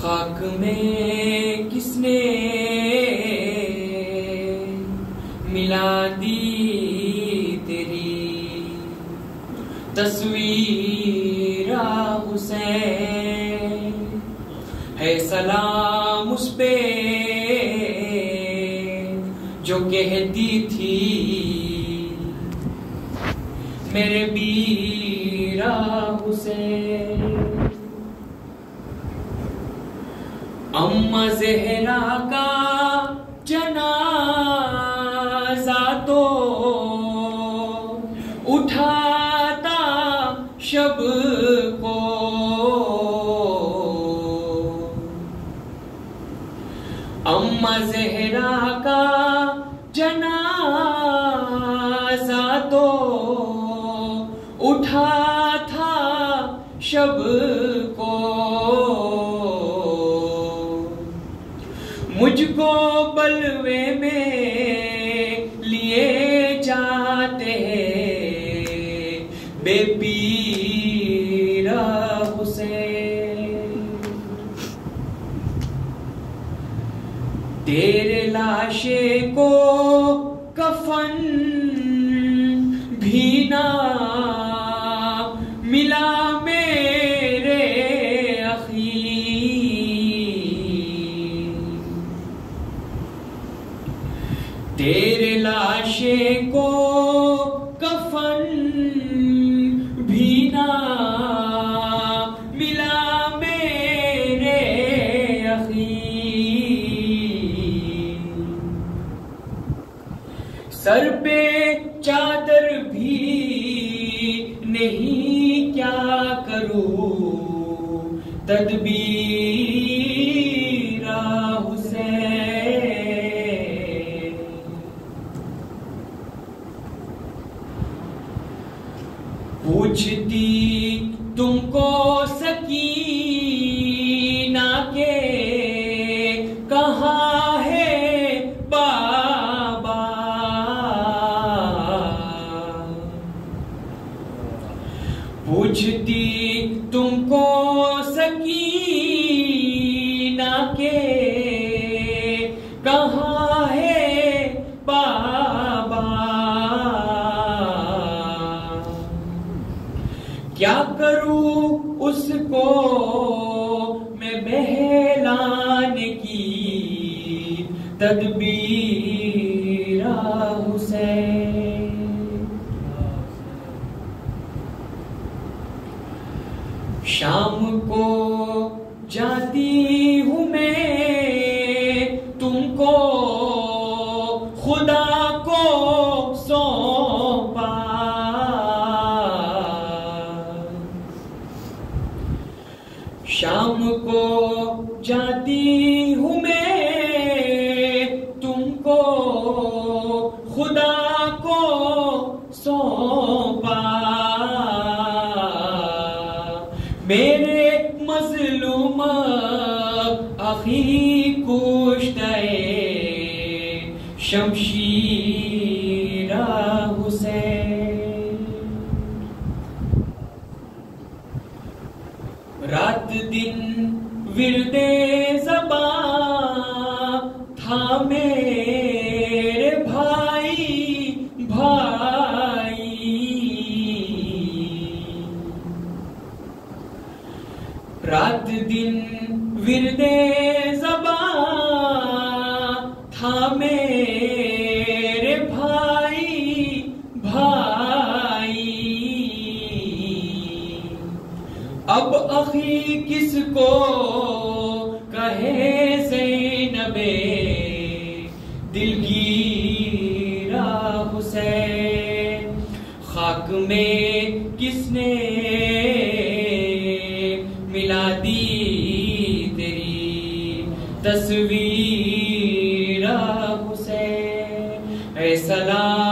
खाक में किसने मिला दी तेरी तस्वीर हुसैन, है सलाम उस पे जो कहती थी मेरे बीरा हुसैन। अम्मा ज़हरा का जनाज़ा तो उठाता शब को, अम्मा ज़हरा का जनाज़ा तो उठा था शब को, मुझको बलवे में लिए जाते हैं बेपीरा हुसैन। तेरे लाशे को कफन भी ना मिला मेरे अखी, तेरे लाशे को कफन भी ना मिला मेरे अखी। सर पे चादर भी नहीं, क्या करूं तदबीरा हुसैन। पूछती तुमको सकीना के कहाँ है बाबा, पूछती तुमको सकीना के कहाँ है बाबा। क्या करूं उसको मैं बहलाने की तदबीरा हुसैन। शाम को जाती हूँ मैं तुमको खुदा को सौंपा, शाम को जाती हूँ मैं तुमको खुदा को सौंपा। मेरे मजलूम अखी कुश्ते शमशीरा हुसैन। रात दिन विरदे ज़बां था मेरे भाई भाई, रात दिन विरदे ज़बां था मेरे भाई भाई। अब अखी किसको कहे ज़ैनबे दिलगीरा हुसैन। खाक में किसने मिला दी तेरी तस्वीर हुसैन। ऐ सलाम